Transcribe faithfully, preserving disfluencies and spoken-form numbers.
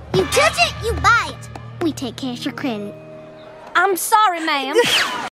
You touch it, you buy it. We take cash or credit. I'm sorry, ma'am.